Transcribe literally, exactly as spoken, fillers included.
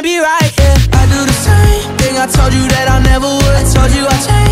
can't be right, yeah. I do the same thing I told you that I never would. I told you I changed